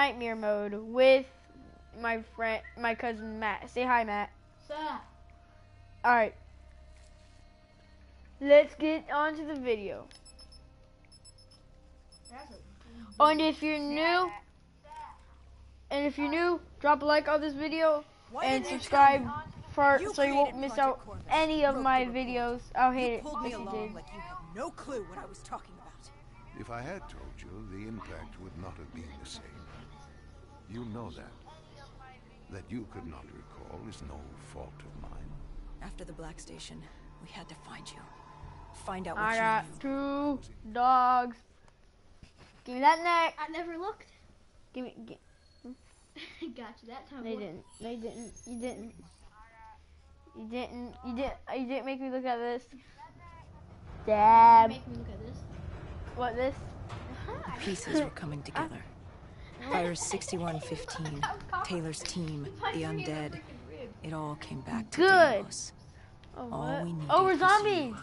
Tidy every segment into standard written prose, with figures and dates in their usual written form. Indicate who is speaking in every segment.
Speaker 1: nightmare mode with my cousin Matt. Say hi, Matt. All right. Let's get on to the video. And if you're new, drop a like on this video and subscribe so you won't miss out any of my videos. I'll hate it if you did.
Speaker 2: Like you had no clue what I was talking about.
Speaker 3: If I had told you, the impact would not have been the same. You know that. That you could not recall is no fault of mine.
Speaker 2: After the Black Station, we had to find you. Find out what
Speaker 1: I
Speaker 2: you
Speaker 1: got
Speaker 2: knew.
Speaker 1: 2 dogs. Give me that neck.
Speaker 4: I never looked.
Speaker 1: Give me.
Speaker 4: Got you that time.
Speaker 1: They didn't. You didn't make me look at this. Dad.
Speaker 4: Make me look at this.
Speaker 1: What this?
Speaker 2: The pieces were coming together. Fire's 6115, Taylor's team, the undead. It all came back to Deimos.
Speaker 1: Oh,
Speaker 2: All
Speaker 1: what?
Speaker 2: we needed
Speaker 1: Oh, we're
Speaker 2: was
Speaker 1: zombies.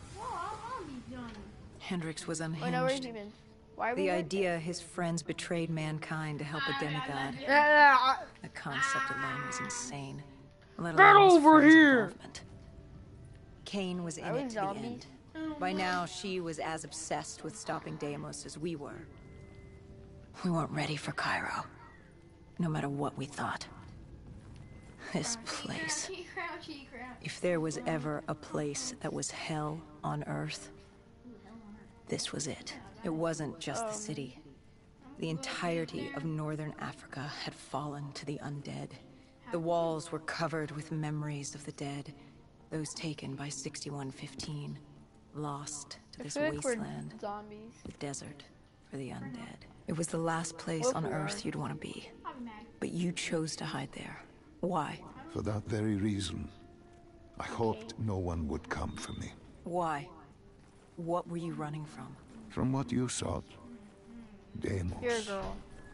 Speaker 2: Hendricks was
Speaker 1: Wait, no, where's he
Speaker 2: unhinged.
Speaker 1: been? Why are we
Speaker 2: The
Speaker 1: here?
Speaker 2: idea his friends betrayed mankind to help a demigod. The concept alone was insane. Let alone his friends' involvement. Kane was in
Speaker 1: Are we
Speaker 2: it to the
Speaker 1: zombies?
Speaker 2: end. By now, she was as obsessed with stopping Deimos as we were. We weren't ready for Cairo, no matter what we thought. This place. If there was ever a place that was hell on Earth, this was it. It wasn't just the city. The entirety of northern Africa had fallen to the undead. The walls were covered with memories of the dead, those taken by 6115, lost to this
Speaker 1: I feel like we're
Speaker 2: wasteland,
Speaker 1: zombies.
Speaker 2: the desert for the undead. It was the last place on Earth you'd want to be, but you chose to hide there. Why?
Speaker 3: For that very reason, I hoped no one would come for me.
Speaker 2: Why? What were you running from?
Speaker 3: From what you sought, Deimos.
Speaker 1: You're a girl.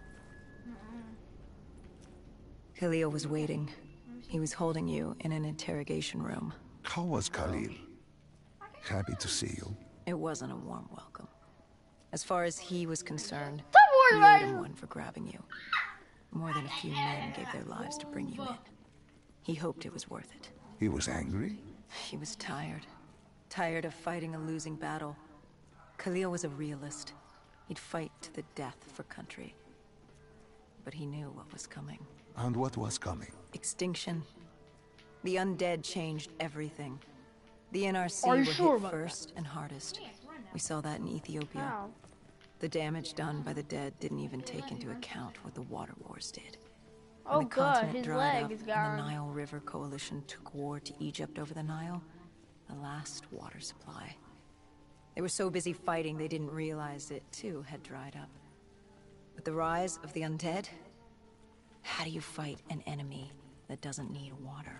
Speaker 2: Khalil was waiting. He was holding you in an interrogation room.
Speaker 3: How was Khalil? Happy to see you.
Speaker 2: It wasn't a warm welcome. As far as he was concerned,
Speaker 1: Stop
Speaker 2: you owed him one for grabbing you. More than a few men gave their lives to bring you in. He hoped it was worth it.
Speaker 3: He was angry?
Speaker 2: He was tired. Tired of fighting a losing battle. Khalil was a realist. He'd fight to the death for country. But he knew what was coming.
Speaker 3: And what was coming?
Speaker 2: Extinction. The undead changed everything. The NRC
Speaker 1: Are you
Speaker 2: were
Speaker 1: sure
Speaker 2: hit
Speaker 1: about
Speaker 2: first and hardest. We saw that in Ethiopia.
Speaker 1: Wow.
Speaker 2: The damage done by the dead didn't even take into account what the water wars did.
Speaker 1: Oh
Speaker 2: When the
Speaker 1: god,
Speaker 2: continent
Speaker 1: his
Speaker 2: dried
Speaker 1: leg
Speaker 2: up
Speaker 1: is
Speaker 2: and the
Speaker 1: gone.
Speaker 2: Nile River Coalition took war to Egypt over the Nile, the last water supply. They were so busy fighting they didn't realize it too had dried up. With the rise of the undead, how do you fight an enemy that doesn't need water?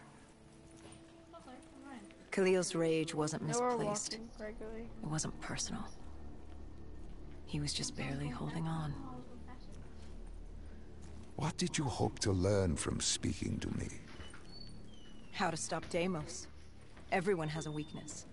Speaker 2: Khalil's rage wasn't
Speaker 1: They were
Speaker 2: misplaced.
Speaker 1: walking regularly.
Speaker 2: It wasn't personal. He was just barely holding on.
Speaker 3: What did you hope to learn from speaking to me?
Speaker 2: How to stop Deimos. Everyone has a weakness.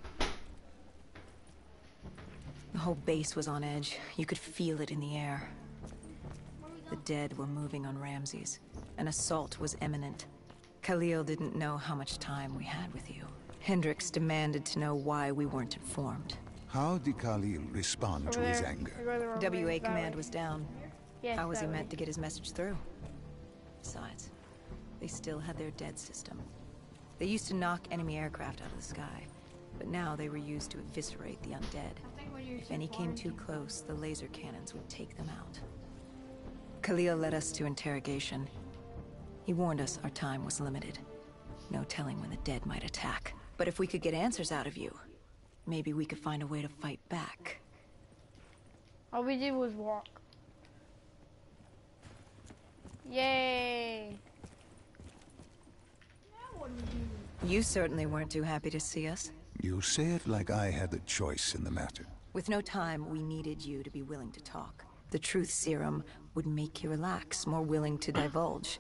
Speaker 2: The whole base was on edge. You could feel it in the air. The dead were moving on Ramses. An assault was imminent. Khalil didn't know how much time we had with you. Hendricks demanded to know why we weren't informed.
Speaker 3: How did Khalil respond to
Speaker 1: Over
Speaker 3: his
Speaker 1: there.
Speaker 3: anger?
Speaker 1: You're going the wrong way.
Speaker 2: WA
Speaker 1: That
Speaker 2: command
Speaker 1: way.
Speaker 2: was down.
Speaker 1: Yes,
Speaker 2: How was he
Speaker 1: that way.
Speaker 2: meant to get his message through? Besides, they still had their dead system. They used to knock enemy aircraft out of the sky, but now they were used to eviscerate the undead. If any came too close, the laser cannons would take them out. Khalil led us to interrogation. He warned us our time was limited. No telling when the dead might attack. But if we could get answers out of you, maybe we could find a way to fight back.
Speaker 1: All we did was walk. Yay!
Speaker 2: You certainly weren't too happy to see us.
Speaker 3: You say it like I had a choice in the matter.
Speaker 2: With no time, we needed you to be willing to talk. The truth serum would make you relax, more willing to divulge.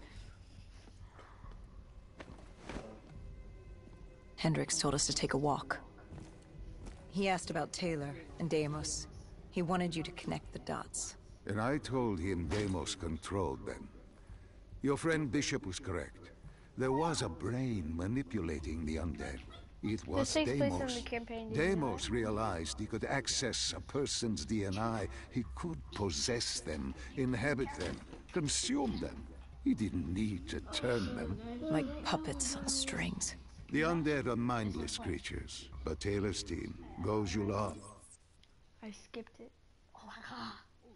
Speaker 2: Hendricks told us to take a walk. He asked about Taylor and Deimos. He wanted you to connect the dots.
Speaker 3: And I told him Deimos controlled them. Your friend Bishop was correct. There was a brain manipulating the undead. It was
Speaker 1: This takes place in
Speaker 3: Deimos.
Speaker 1: the campaign. Did you know
Speaker 3: Deimos realized he could access a person's DNA. He could possess them, inhabit them, consume them. He didn't need to turn them.
Speaker 2: Like puppets on strings.
Speaker 3: The undead are mindless creatures, but Taylor's team goes you love.
Speaker 1: I skipped it. Oh my god.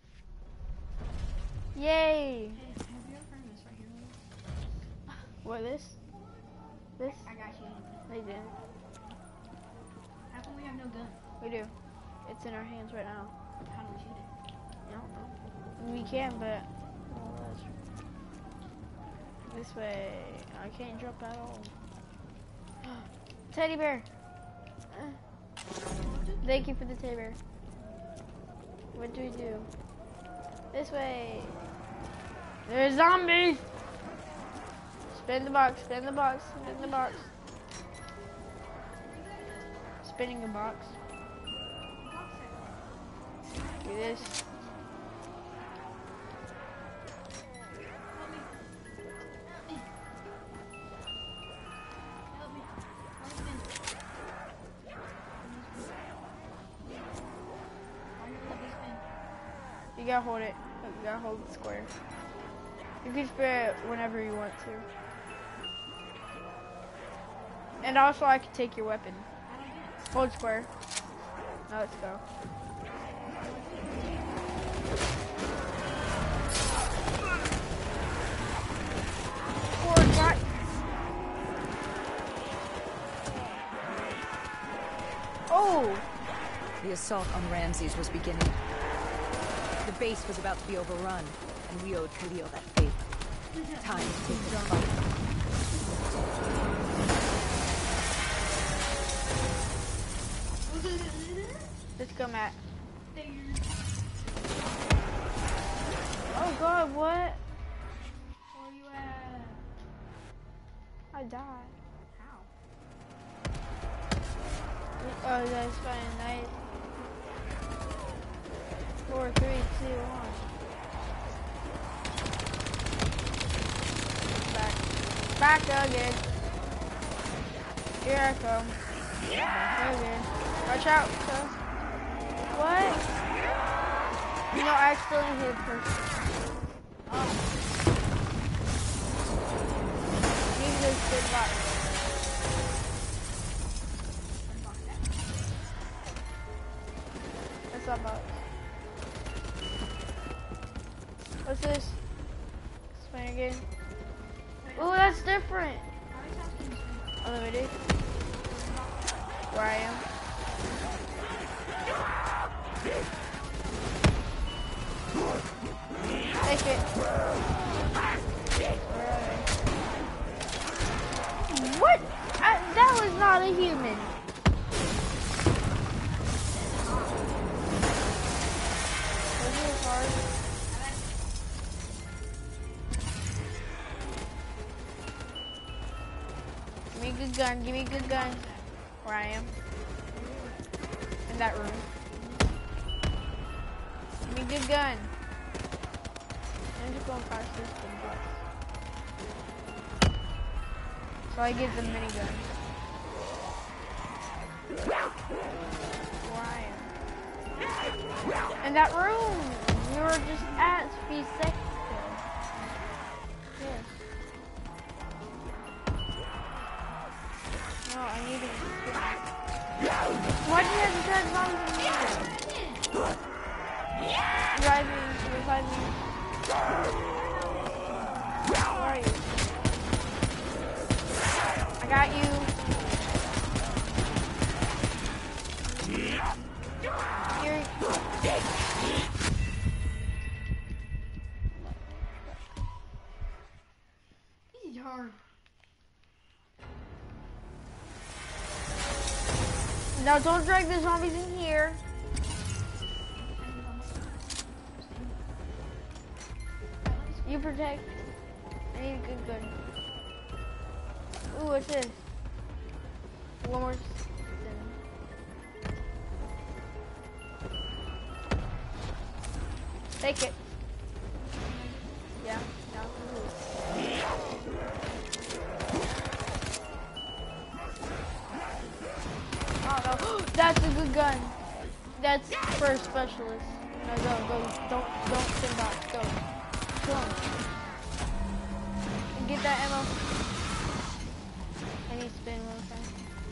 Speaker 1: Yay! What, this? This?
Speaker 4: I got you.
Speaker 1: They didn't.
Speaker 4: How come we have no gun?
Speaker 1: We do. It's in our hands right now.
Speaker 4: How do we shoot it?
Speaker 1: I don't know. We can, but... well, this way. I can't jump at all. Teddy bear! Thank you for the teddy bear. What do we do? This way. There's zombies! Spin the box, spin the box, spin the box. Spinning the box. Do this. You gotta hold it. You gotta hold the square. You can spin it whenever you want to. And also I can take your weapon. Hold square. Now let's go. Forward, back. Oh!
Speaker 2: The assault on Ramses was beginning. The base was about to be overrun, and we owed Khalil that favor. Time to take the fight.
Speaker 1: Let's go, Matt. Oh god, what?
Speaker 4: Where you at?
Speaker 1: I died.
Speaker 4: How?
Speaker 1: Oh, that's fine. Nice. 4, 3, 2, 1. Back again. Here I come. Back again. Watch out, cuz. What? You know, I accidentally hit a person. Oh. Need this good luck. What's up, box? What's this? Spin again. Ooh, that's different. Unlimited. Where I am. Take it. What? That was not a human. Was it hard? Give me a good gun. Give me a good gun. Where I am. In that room. Give me a good gun. I'm just going past this thing, box. So I get the minigun. Where I am. In that room! We were just at a few seconds ago. Yes. No, I need to. Why do you have to try zombies in here? Revive me, revive me. Where are you? I got you. Here.
Speaker 4: This is hard.
Speaker 1: Now don't drag the zombies in here. You protect. I need a good gun. Ooh, what's this? One more. Take it. That's for a specialist. No, go. Don't spin box. Go. Come on. And get that ammo. I need to spin one time.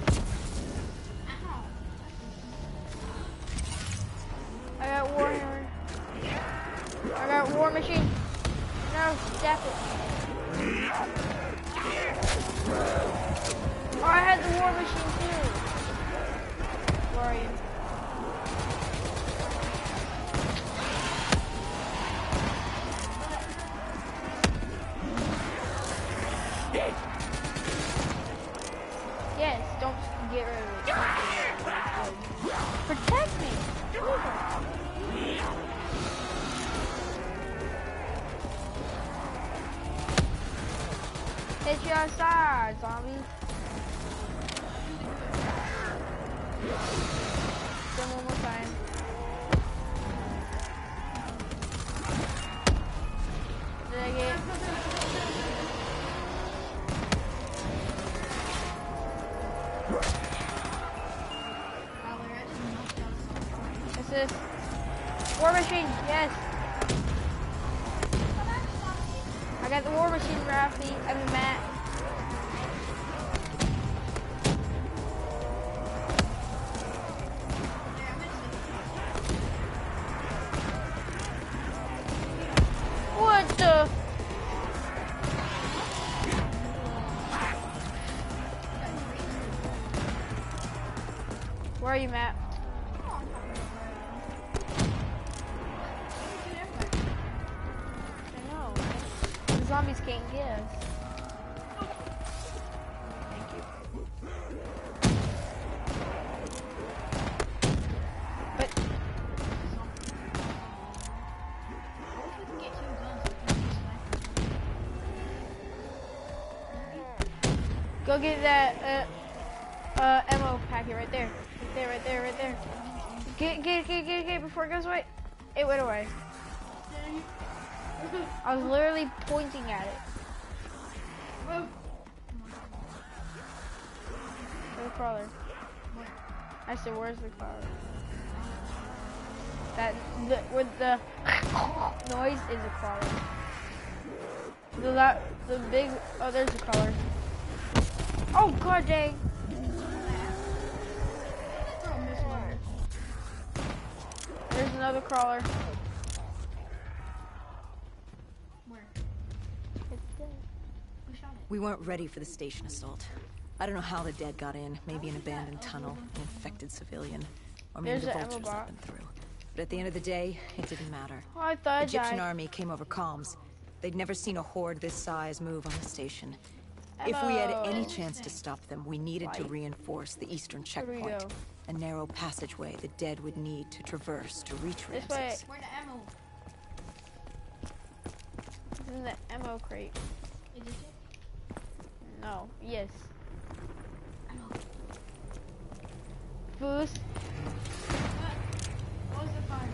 Speaker 1: I got Warhammer. I got War Machine. No, stop it. Oh, I had the War Machine too. Where are you? Yes, don't get rid of it. Protect me. Hit you outside, zombie. Then one more time. Did I get? What's this? War Machine, yes. I got the War Machine, Rafi. I mean, Matt. What the? Where are you, Matt? I know. The zombies can't get us. Thank you. But go get that ammo packet right there. Right there. Get before it goes away. It went away. I was literally pointing at it. Where's the crawler? I said, where's the crawler? With the noise is a crawler. The big, oh, there's the crawler. Oh, god dang. There's another crawler.
Speaker 4: Where?
Speaker 1: It's dead.
Speaker 4: Who shot it?
Speaker 2: We weren't ready for the station assault. I don't know how the dead got in. Maybe an abandoned tunnel, an infected civilian, or maybe
Speaker 1: There's
Speaker 2: the
Speaker 1: the ammo
Speaker 2: vultures let
Speaker 1: box.
Speaker 2: them through. But at the end of the day, it didn't matter.
Speaker 1: Oh, I thought I
Speaker 2: Egyptian
Speaker 1: died.
Speaker 2: army came over comms. They'd never seen a horde this size move on the station. If we had any
Speaker 1: Ammo.
Speaker 2: chance to stop them, we needed to
Speaker 1: Light.
Speaker 2: reinforce the eastern
Speaker 1: Where do we
Speaker 2: checkpoint.
Speaker 1: go?
Speaker 2: A narrow passageway the dead would need to traverse to reach
Speaker 1: This way.
Speaker 2: Ramses.
Speaker 4: Where the ammo?
Speaker 1: It's in the ammo crate.
Speaker 4: Is this it?
Speaker 1: No. Yes.
Speaker 4: Ammo.
Speaker 1: Boost.
Speaker 4: What was the fire?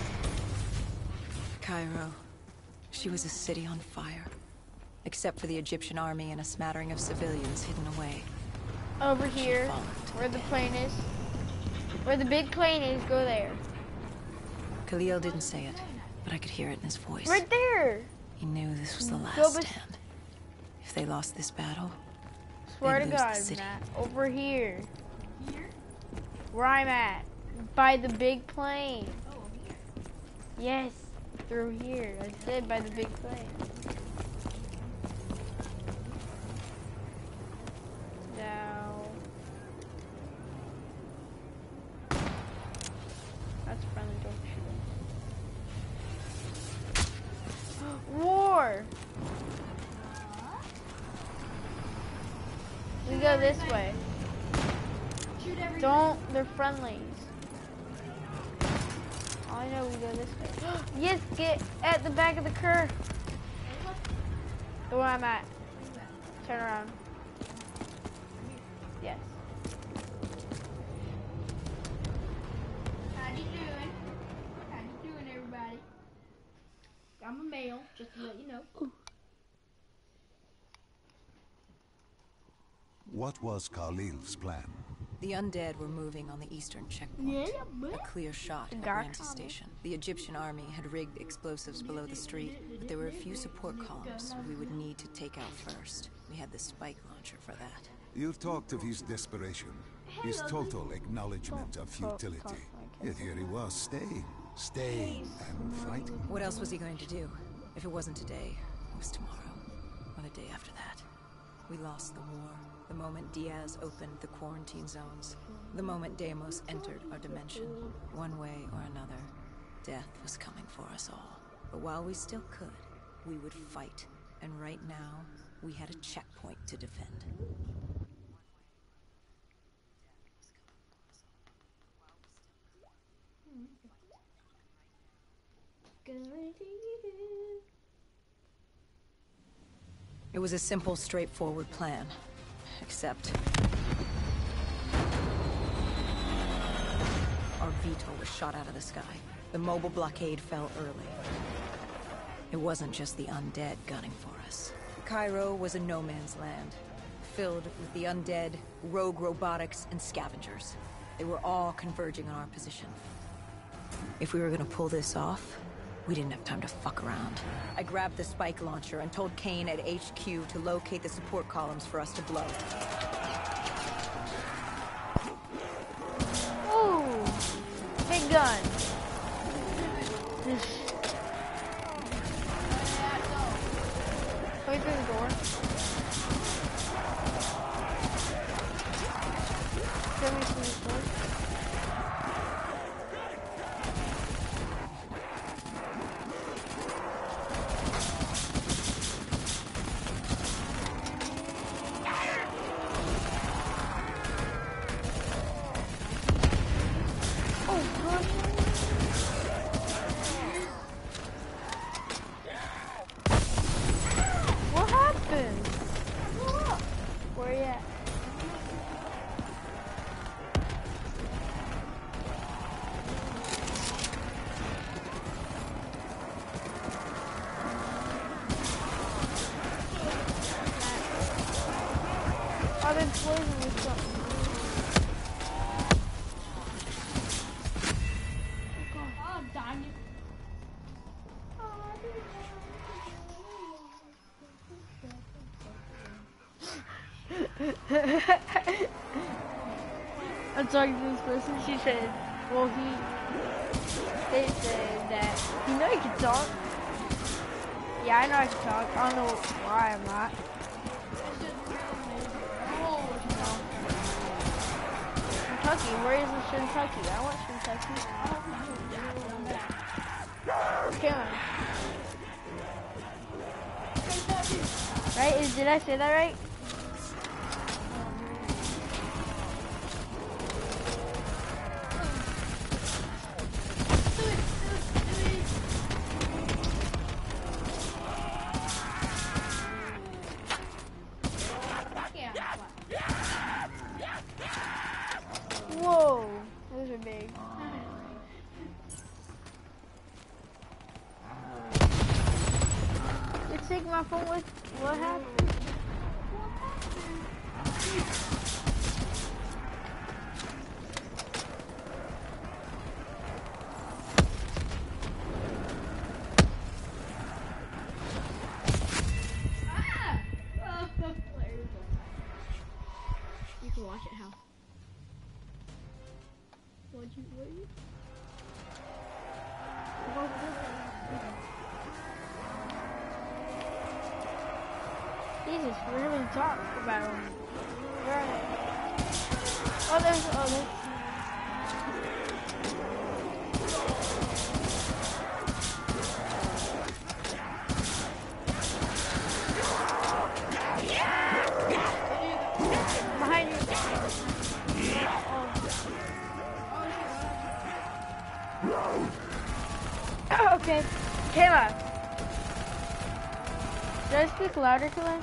Speaker 2: Cairo. She was a city on fire. Except for the Egyptian army and a smattering of civilians hidden away.
Speaker 1: Over
Speaker 2: She
Speaker 1: here.
Speaker 2: followed to
Speaker 1: Where
Speaker 2: the
Speaker 1: the
Speaker 2: dead.
Speaker 1: plane is. Where the big plane is, go there.
Speaker 2: Khalil didn't say it, but I could hear it in his voice.
Speaker 1: Right there.
Speaker 2: He knew this was the
Speaker 1: Go
Speaker 2: last
Speaker 1: bes-
Speaker 2: stand. If they lost this battle,
Speaker 1: Swear to
Speaker 2: They'd lose the
Speaker 1: God,
Speaker 2: city.
Speaker 1: Matt. Over here.
Speaker 4: Here?
Speaker 1: Where I'm at. By the big plane.
Speaker 4: Oh, here.
Speaker 1: Yes. Through here. I said by the big plane. Now. That's friendly, don't shoot. War! We go this way.
Speaker 4: Shoot everything.
Speaker 1: Don't, they're friendlies. All I know, we go this way. Yes, get at the back of the curve. The one I'm at. Turn around. Yes.
Speaker 4: How you doing? How you doing, everybody? I'm a male, just to let you know.
Speaker 3: What was Khalil's plan?
Speaker 2: The undead were moving on the eastern checkpoint.
Speaker 4: Yeah,
Speaker 2: A clear shot at
Speaker 1: Dark
Speaker 2: Ramsey
Speaker 1: Hollow.
Speaker 2: Station. The Egyptian army had rigged explosives below the street, but there were a few support columns we would need to take out first. We had the spike launcher for that.
Speaker 3: You've talked of his desperation, his total acknowledgement of futility. Yet here he was, staying and fighting.
Speaker 2: What else was he going to do? If it wasn't today, it was tomorrow. Or the day after that. We lost the war. The moment Diaz opened the quarantine zones. The moment Deimos entered our dimension. One way or another, death was coming for us all. But while we still could, we would fight. And right now, we had a checkpoint to defend. It was a simple, straightforward plan. Except... our VTOL was shot out of the sky. The mobile blockade fell early. It wasn't just the undead gunning for us. Cairo was a no-man's land, filled with the undead, rogue robotics, and scavengers. They were all converging on our position. If we were gonna pull this off, we didn't have time to fuck around. I grabbed the spike launcher and told Kane at HQ to locate the support columns for us to blow.
Speaker 1: Ooh, big gun. Wait through the door. Show me through the door. What happened? Where you at? I've been poisoned with something.
Speaker 4: Oh, dang it.
Speaker 1: I'm talking to this person. She said, well, they said that, you know you can talk. Yeah, I know I can talk. I don't know why I'm not. Kentucky, where is the Kentucky? I want Kentucky. Kill him. Right? Did I say that right? Whoa, those are big. You take my phone with what happened?
Speaker 4: You can watch it how? What you?
Speaker 1: Jesus, we really talk about them. Where are they? Oh, there's. Behind you. Oh, okay. Kayla. Did I speak louder, Kayla?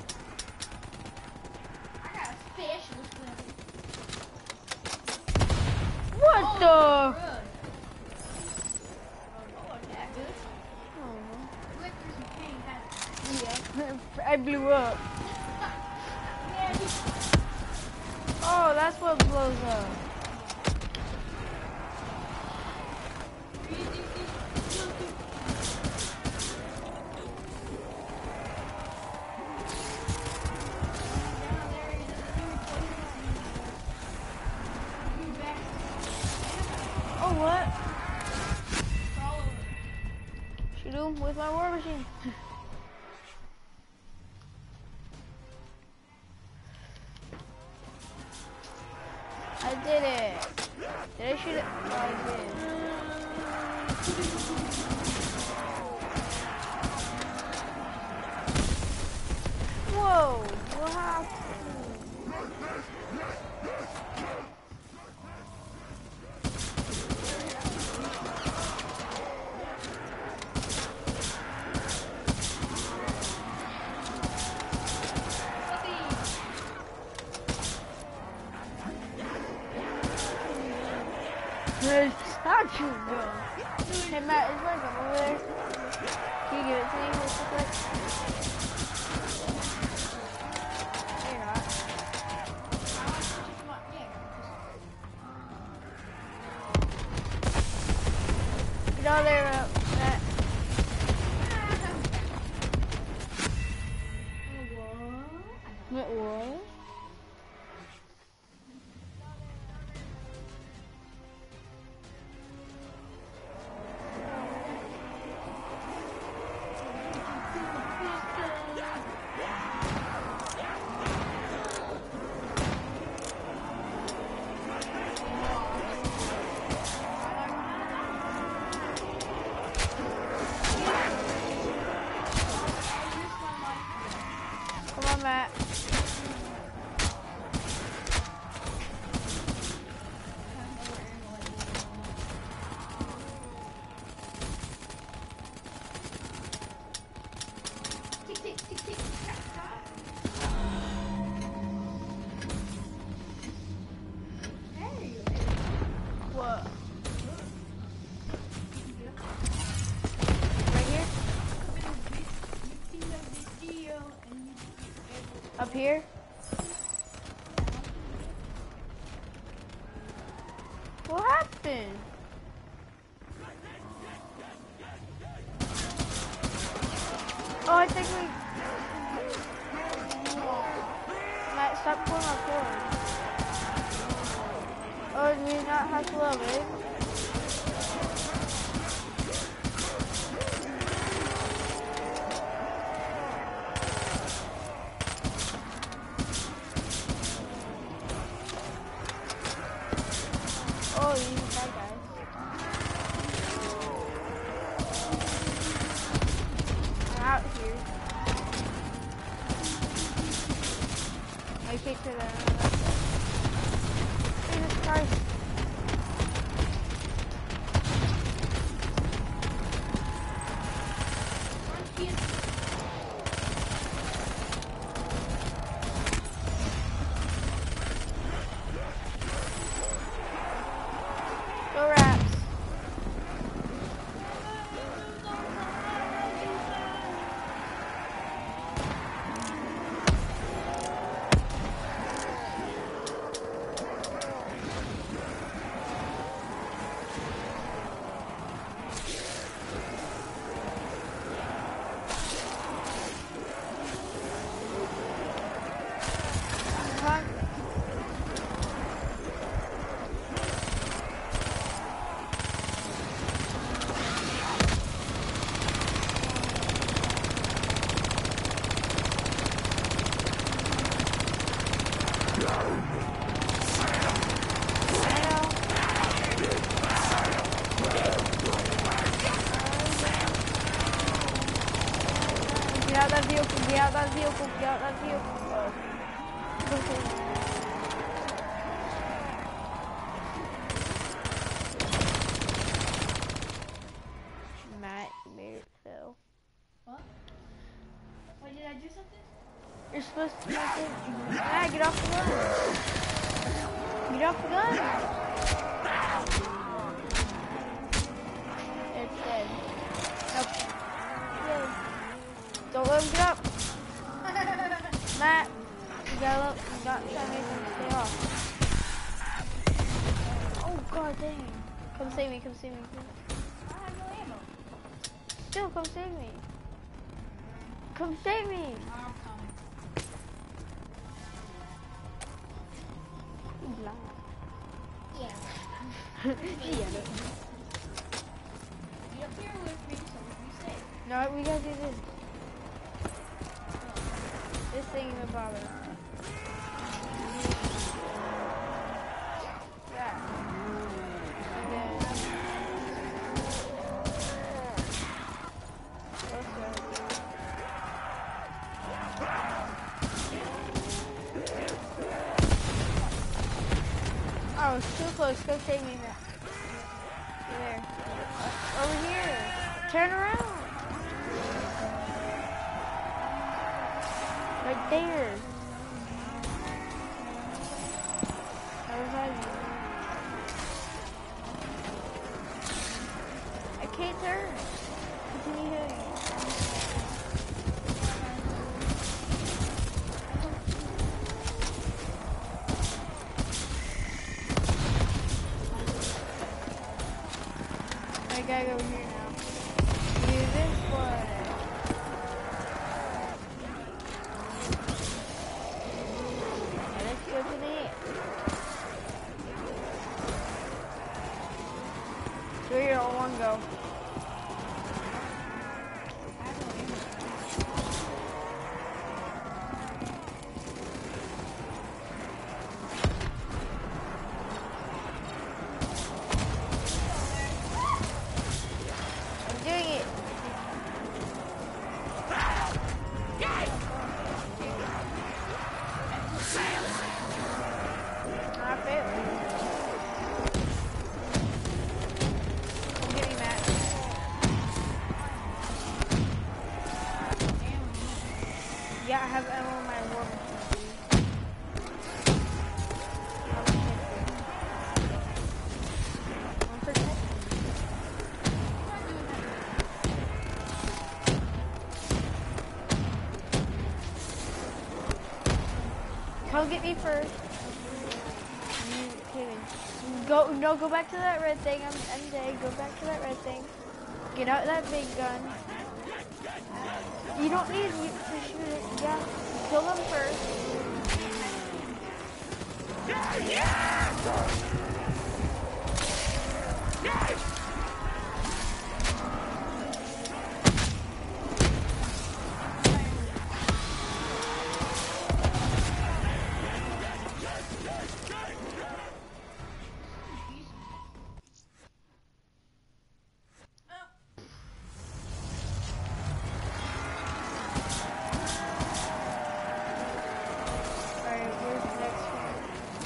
Speaker 4: I got a specialist weapon.
Speaker 1: the?
Speaker 4: Good. Oh, yeah, good. You went through some pain, hadn't
Speaker 1: Yeah, I blew up.
Speaker 4: you? Yeah, you
Speaker 1: Oh, that's what blows up. Oh, what? Shoot him with my war machine. I did it. Did I shoot it? Oh, I did. Whoa, what happened? How'd you go? Hey Matt, is my gun over there? Can you give it to me real quick? No, you're not. Get out of there, Matt. What? What? Come on, Matt. What? Right here? Up here? What happened? Oh, I think we... Matt, stop pulling my cord. Oh, do we not have to love it? Oh, you need that guy. I'm out here. I can't do that. Jesus Christ. Go Raps. Come on. Get out that vehicle, get out that vehicle, get out that vehicle. Matt, you made it fail.
Speaker 4: What? Wait, did I do something?
Speaker 1: You're supposed to make it. Matt, get off the gun. Get off the gun. get up. Matt, you gotta try to make him stay off. Oh god dang. Come save me, come save me.
Speaker 4: I have no ammo.
Speaker 1: Still, come save me. Come save me.
Speaker 4: I'm coming.
Speaker 1: You blind.
Speaker 4: Yeah.
Speaker 1: Yeah.
Speaker 4: Get up here with me so we can stay.
Speaker 1: No, we gotta do this. This thing even bother. Yeah. Okay. Let's go. Oh, it's too close. Go save me now. There. Over here. Turn around. Right there. That was you. I can't turn. Continue hitting. I gotta go over here now. Do this one. Let's go to the do your all one go. I'm doing it. I failed. Give me Matt. Yeah, I have ammo in my war machine. One for 10. Come get me first. You kidding? Go back to that red thing. I'm MJ. Go back to that red thing. Get out that big gun. You don't need to shoot it. Yeah, kill them first. Alright, where's the next one?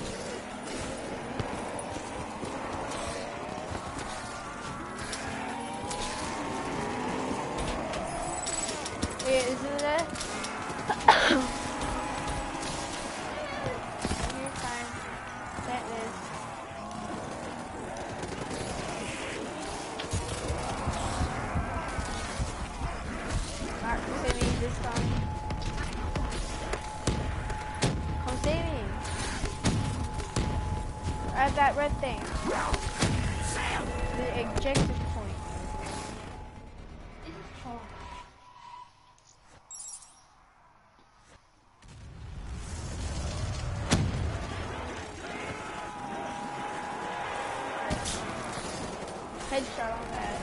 Speaker 1: Wait, isn't it that? You're fine. That is. Mark, save me this time. Come save me. At that red thing. The objective point.
Speaker 4: This is hard.
Speaker 1: Headshot on that.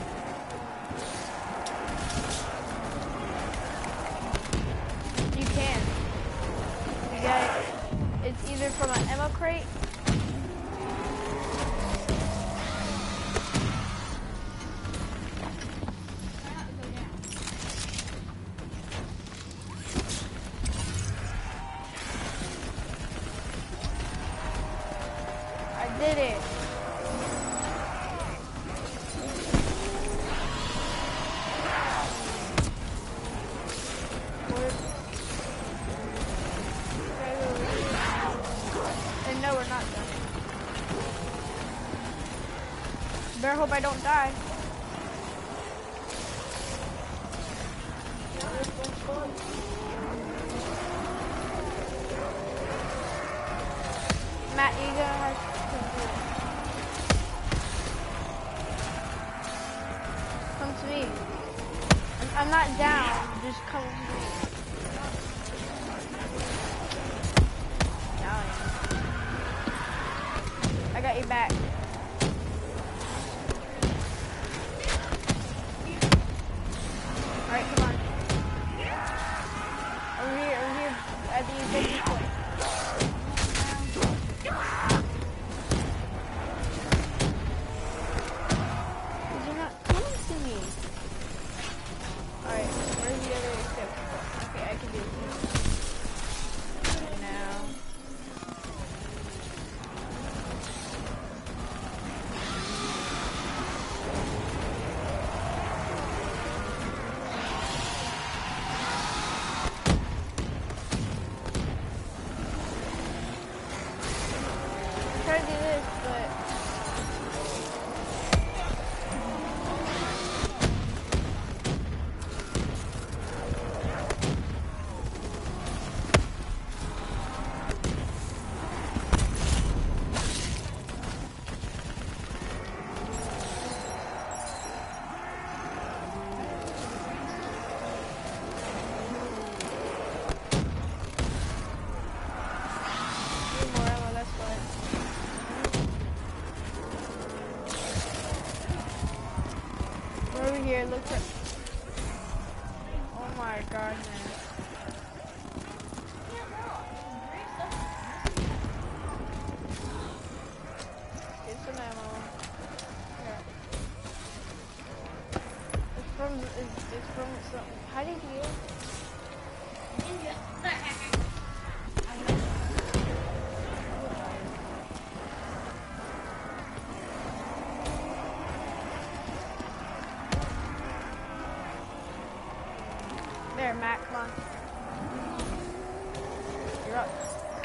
Speaker 1: You can. You got it. It's either from an ammo crate.
Speaker 4: I have to go down.
Speaker 1: I did it. And no, we're not done. Better hope I don't die.
Speaker 4: Let's go.
Speaker 1: come with me. Now I got your back. Alright, come on. Over here at the infinity point. You're not coming to me. Alright, where's the other step? Okay, I can do it. Now. Try to do this, but need more ammo, that's fine. We're over here, look for. Oh my god, man. Get some ammo. Here. It's from some. How did you get it? There, Matt, come on. You're up.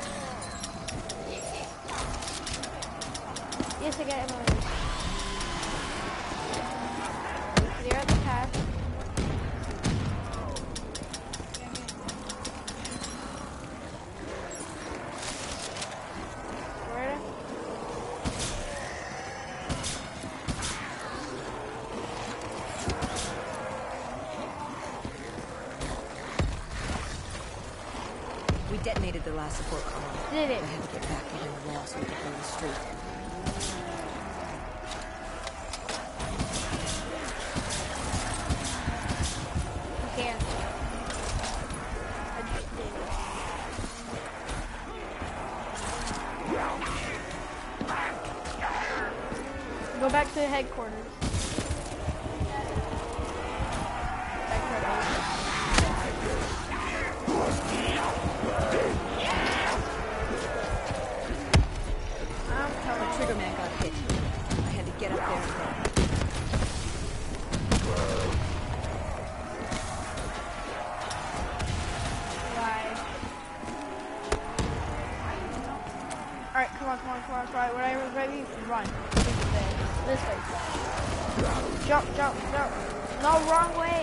Speaker 1: Yes, I got ammo. Clear out the path. Where?
Speaker 2: We detonated the last support column.
Speaker 1: Did it?
Speaker 2: I had to get back behind the wall so we could go to the street.
Speaker 1: You can. I just did it. Go back to the headquarters. Back to our base. I'm
Speaker 2: The
Speaker 1: coming.
Speaker 2: trigger man got hit. I had to get up there and go.
Speaker 1: Why? Alright, come on. When I was ready, run. This way. Jump. No, wrong way.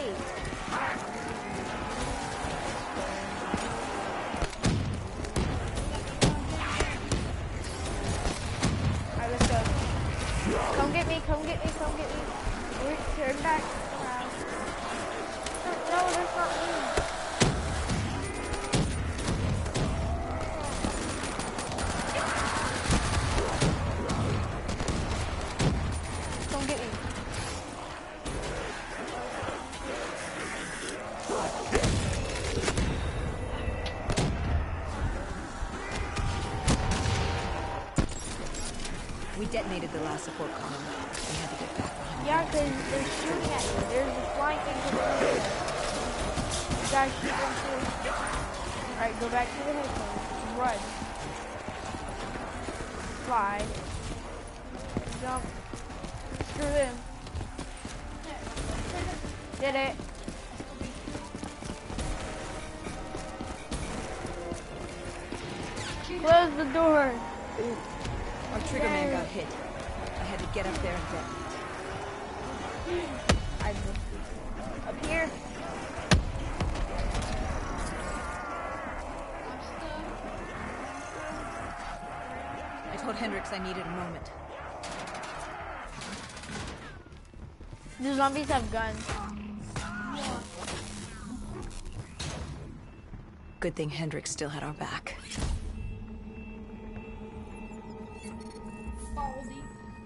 Speaker 1: Alright, let's go. Come get me. Turn back around. No, that's not me. Come get me.
Speaker 2: We detonated the last support column. We had to get back behind.
Speaker 1: Yeah, because they're shooting at you. There's a flying thing over there. You guys shoot them too. Alright, go back to the headquarters. Run. Fly. Jump. Screw them. Did it. Close the door.
Speaker 2: Our trigger man got hit. I had to get up there and detonate.
Speaker 1: I missed it. Up here.
Speaker 2: I told Hendricks I needed a moment.
Speaker 1: The zombies have guns.
Speaker 2: Good thing Hendrik still had our back.
Speaker 4: Baldy.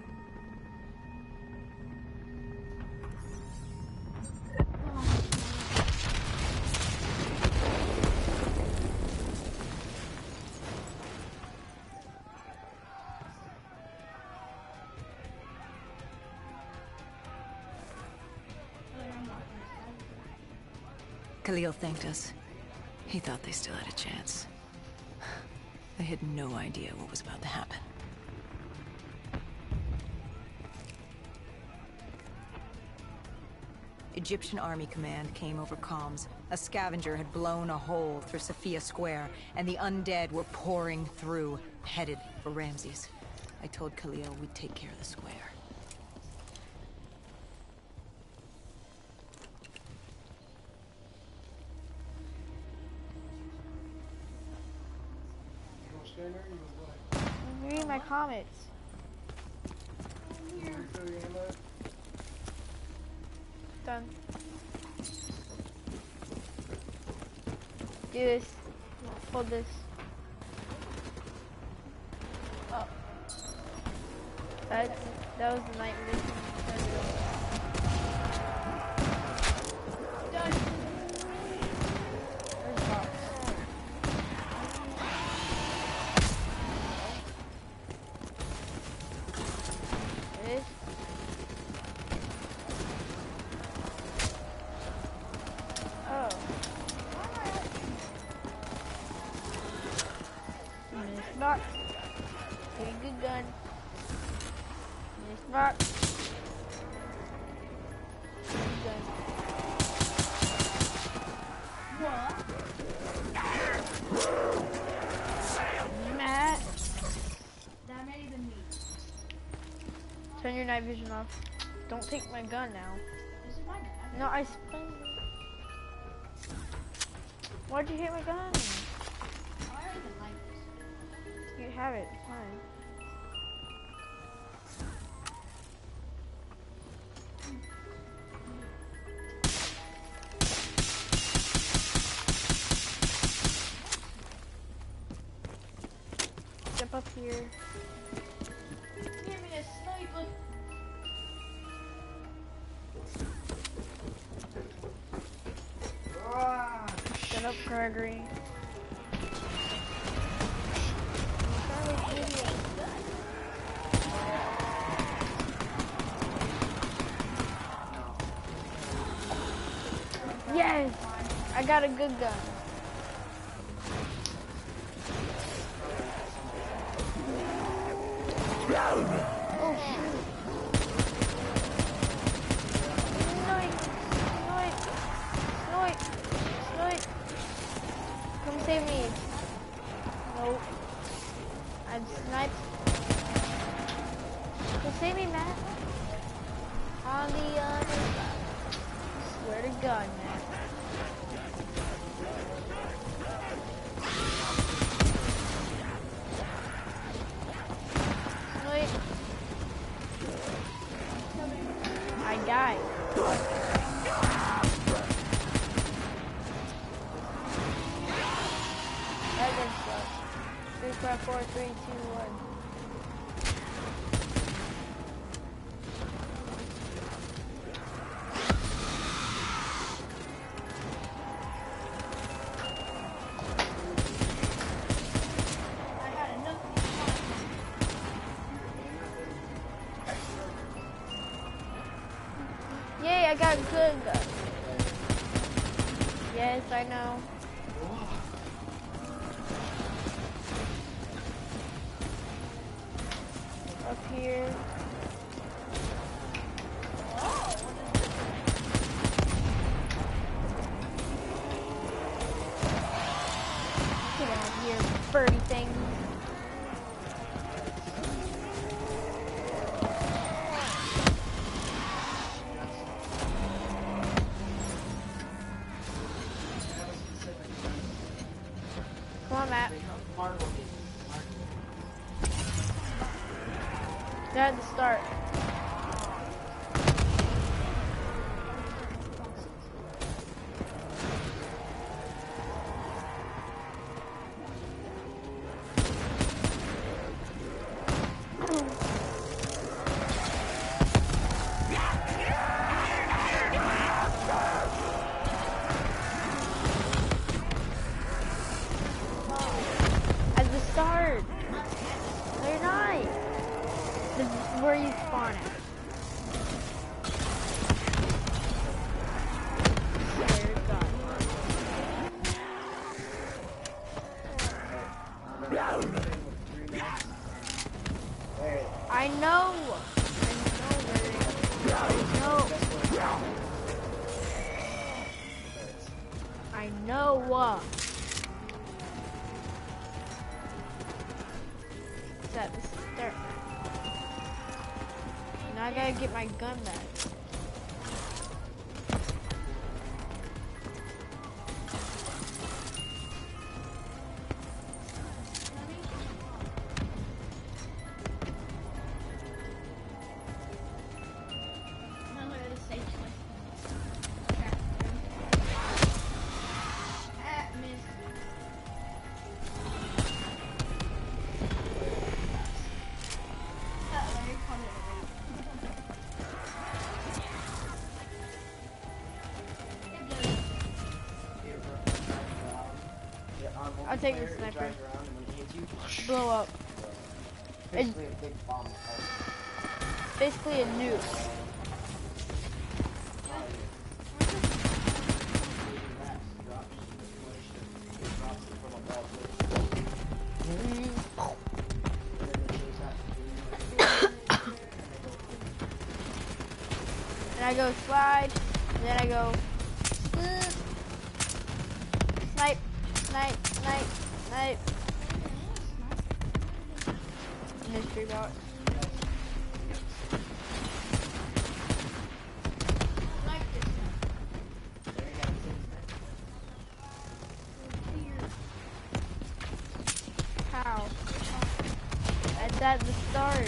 Speaker 2: Khalil thanked us. He thought they still had a chance. They had no idea what was about to happen. Egyptian Army Command came over comms. A scavenger had blown a hole through Sophia Square, and the undead were pouring through, headed for Ramses. I told Khalil we'd take care of the square.
Speaker 1: Read my comments. Done. Do this. Hold this. Oh. That was the night vision. Done. Where's the box? This. Oh. This box. Pretty good gun. This box. Good gun.
Speaker 4: What?
Speaker 1: Matt.
Speaker 4: That made even me.
Speaker 1: Turn your night vision off. Don't take my gun now.
Speaker 4: This is my gun.
Speaker 1: No, I spent it. Why'd you hit my gun?
Speaker 4: I don't even like this.
Speaker 1: You have it. Fine. Step up here.
Speaker 4: Give me a sniper.
Speaker 1: Shut up, Gregory. Yes! I got a good gun. Oh shoot. Snipe! Snipe! Snipe! Snipe! Come save me. Nope. I'm sniped. Come save me, Matt. On the other side. Swear to God, Matt. Snipe. I died. That gun sucks. 3, 5, 4, 3, 2, 1.
Speaker 4: I had enough of these.
Speaker 1: Yay, I got good gun. Yes, I know. Up here. Get out of here, birdie thing. Come on, Matt. They're at the start. start. They're not. This is where you spawn at. There, God. I know. I know. It's at the start. Now I gotta get my gun back. I'll take the sniper. Blow up.
Speaker 5: Basically a big bomb.
Speaker 1: Basically a nuke. And I go slide, and then I go snipe, snipe, snipe, snipe. Mystery box. How? That's at the start.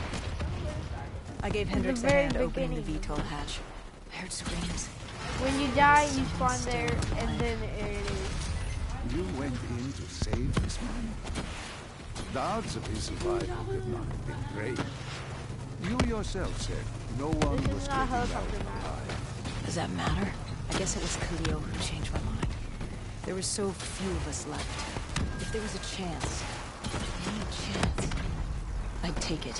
Speaker 2: I gave Hendrix a
Speaker 1: very
Speaker 2: hand opening the
Speaker 1: beginning.
Speaker 2: VTOL hatch. I heard screams.
Speaker 1: When you die, you spawn there, and then there it is.
Speaker 3: You went in to save this man. The odds of his survival could not have been great. You yourself said no one
Speaker 1: This is
Speaker 3: was
Speaker 1: not
Speaker 3: getting out
Speaker 1: helicopter map.
Speaker 3: alive.
Speaker 2: Does that matter? I guess it was Khalil who changed my mind. There were so few of us left. If there was a chance, any chance, I'd take it.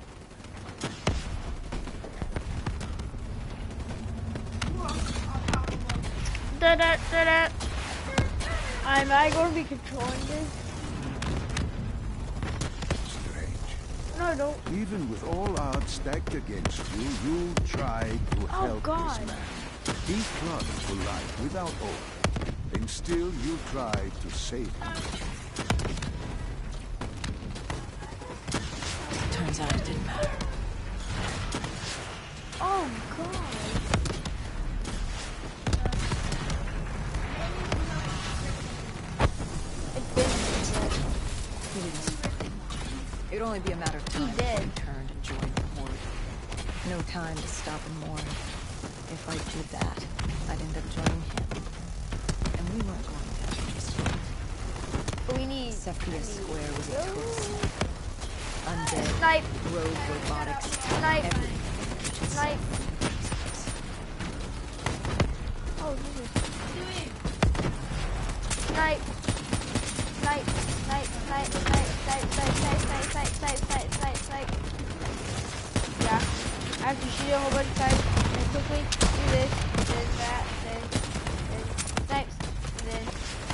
Speaker 1: Da-da-da-da. Am I going to be controlling this?
Speaker 3: Strange.
Speaker 1: No, don't.
Speaker 3: Even with all odds stacked against you, you tried to help
Speaker 1: God.
Speaker 3: this man. He clung to life without hope. And still you tried to save him.
Speaker 2: Turns out it didn't matter.
Speaker 1: Oh, God.
Speaker 2: Please. It'd only be a matter of time before he turned and joined the Horde. No time to stop and mourn. If I did that, I'd end up joining him. And we weren't going down just yet.
Speaker 1: We need...
Speaker 2: Cepheus Square was a total snap. Undead,
Speaker 1: Snipe.
Speaker 2: rogue robotics,
Speaker 1: Snipe.
Speaker 2: everything.
Speaker 1: Snipe. Oh, Jesus. Snipe. Snipe. Snipe. Snipe. Snipe. Snipe. Snipe. Snipe. Snipe. Snipe. Snipe. Snipe. Snipe. Yeah. After you shoot a whole bunch of times, and quickly do this, then that, then snipes, and then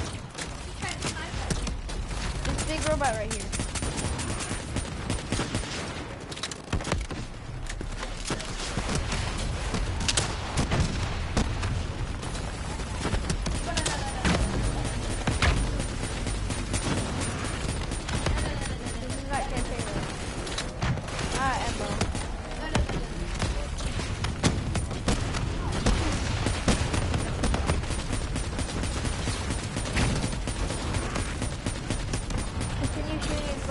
Speaker 1: this big robot right here. This is not container. Ammo. Continue shooting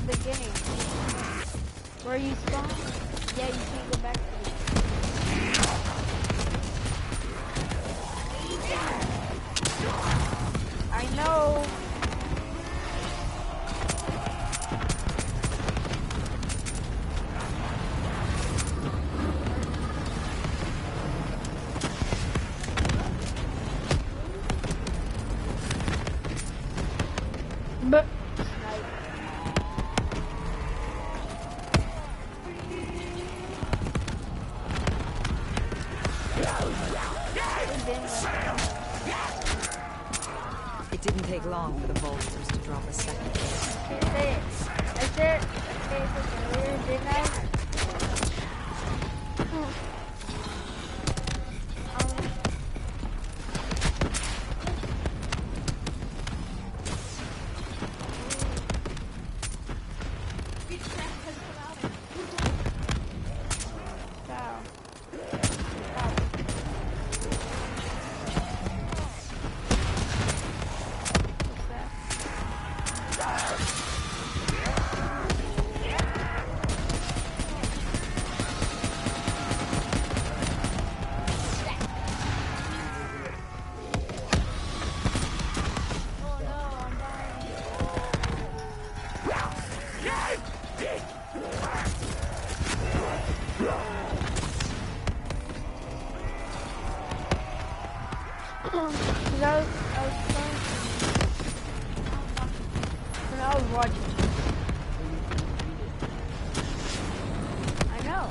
Speaker 1: the beginning. Where you spawn? Yeah, you can't go back to it. I know. But
Speaker 2: It didn't take long for the vultures to drop a second.
Speaker 1: I said this earlier, didn't I? Wow. What's that? Oh no, I'm dying. Cause I was trying and I was watching. I know.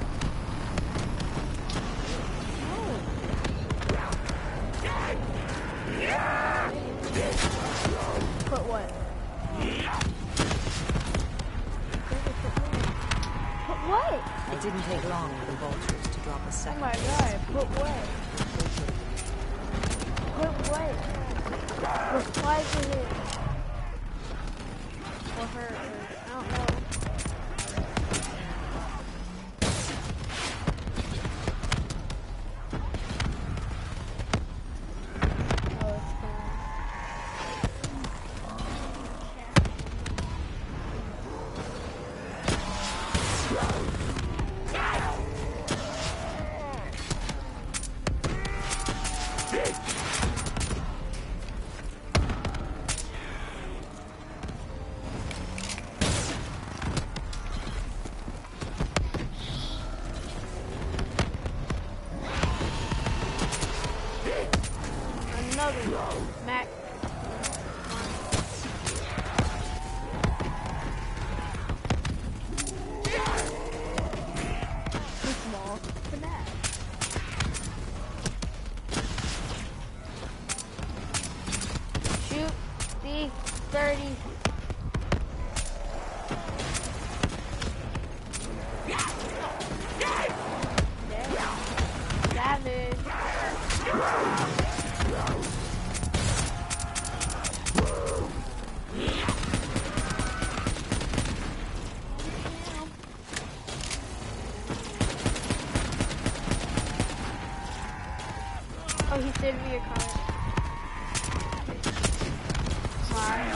Speaker 1: Put what? Put what?
Speaker 2: It didn't take long for the vultures to drop a
Speaker 1: Oh
Speaker 2: second.
Speaker 1: my god, put what? Put what? Reply to him. Or her, or, I don't know. Oh, it's gone. Another Mac. Too small for that. Shoot the 30. Savage. Oh, he sent me a comment. Smile.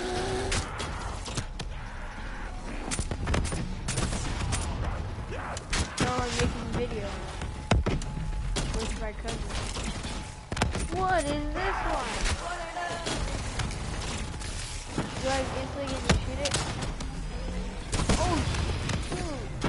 Speaker 1: No, I'm making a video with my cousin. What is this one? Do I instantly get to shoot it? Oh, shoot.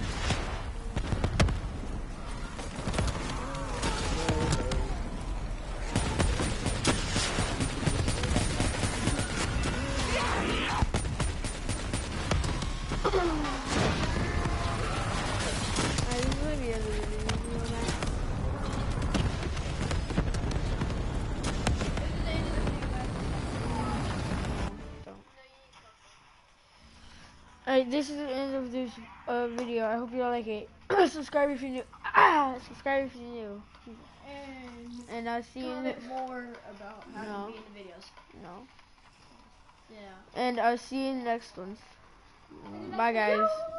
Speaker 1: I usually be able to do that. Alright, this is the end of this video. I hope you all like it. Subscribe if you're new. Subscribe if you're new. And I'll see you
Speaker 4: Comment more about how
Speaker 1: No.
Speaker 4: to be in the videos.
Speaker 1: No.
Speaker 4: Yeah.
Speaker 1: And I'll see you in the next one. Bye, guys.